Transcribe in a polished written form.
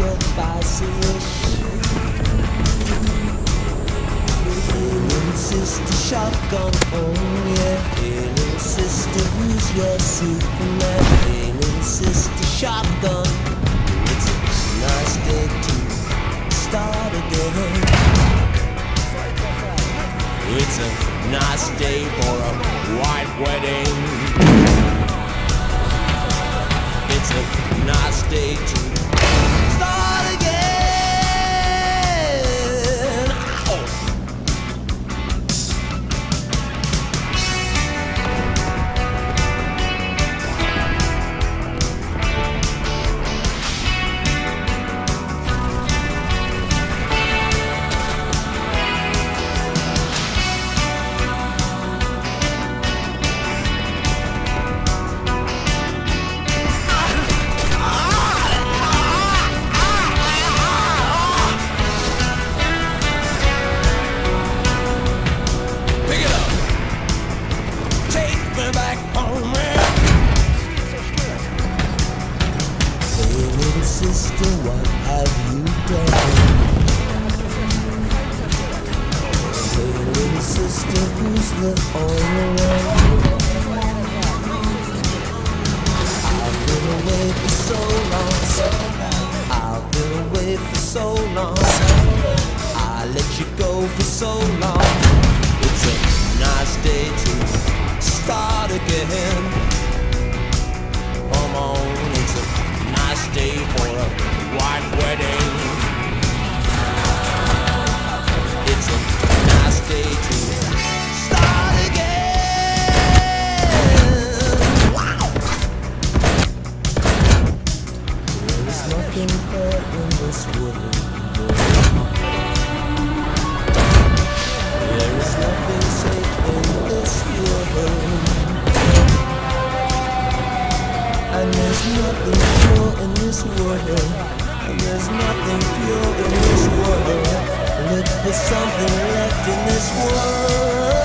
sacrifices. Hailing sister shotgun, oh yeah. Hailing sister, who's your Superman? Hailing sister shotgun. It's a nice day to start again. It's a nice day for a white wedding. It's a nice day to start again. Ow. Sister, what have you done? Hey little sister, who's the only one? I've been away for so long. I've been away for so long. I let you go for so long. It's a nice day to start again. Come on, it's a nice day for a white wedding. It's a nice day to start again. Wow. There is nothing fair in this world. There is nothing safe in this world. And there's nothing pure in this world. And there's nothing pure in this world. Look for something left in this world.